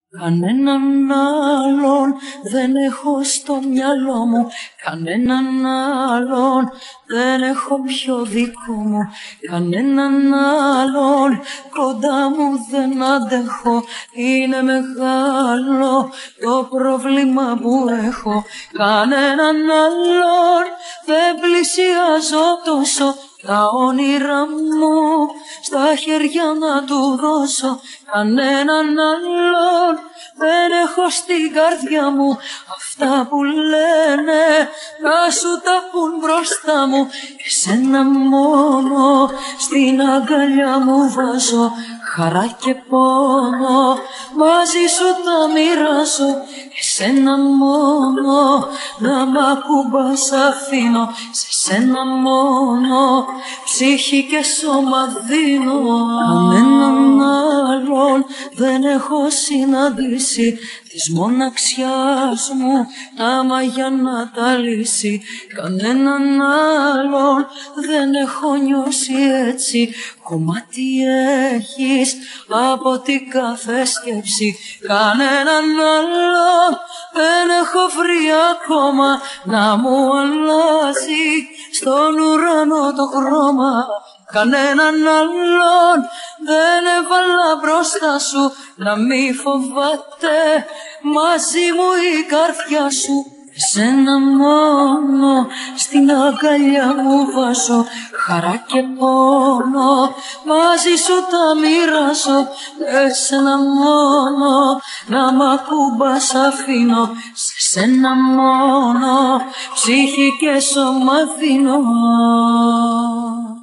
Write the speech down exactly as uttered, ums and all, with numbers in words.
Κανέναν άλλον δεν έχω στο μυαλό μου, κανέναν άλλον δεν έχω πιο δικό μου, κανέναν άλλον κοντά μου δεν αντέχω. Είναι μεγάλο το πρόβλημα που έχω, κανέναν άλλον δεν πλησιάζω τόσο. Τα όνειρά μου στα χέρια να του δώσω, κανέναν άλλον δεν έχω στην καρδιά μου. Αυτά που λένε να σου τα πουν μπροστά μου, εσένα μόνο στην αγκαλιά μου βάζω. Χαρά και πόνο μαζί σου τα μοιράζω, εσένα μόνο να μ' ακουμπάς αφήνω, σε σένα μόνο ψυχή και σώμα δίνω. Κανέναν άλλον δεν έχω συναντήσει, της μοναξιάς μου τα μαγιά να τα λύσει. Κανέναν άλλον δεν έχω νιώσει έτσι, κομμάτι έχεις από την κάθε σκέψη. Κανέναν άλλον δεν έχω βρει ακόμα να μου αλλάζει στον ουρανό το χρώμα. Κανέναν άλλον δεν έβαλα μπροστά σου, να μη φοβάται μαζί μου η καρδιά σου. Εσένα μόνο στην αγκαλιά μου βάζω, χαρά και πόνο μαζί σου τα μοιράζω. Εσένα μόνο να μ' ακουμπάς αφήνω, σε σένα μόνο ψυχή και σώμα δίνω.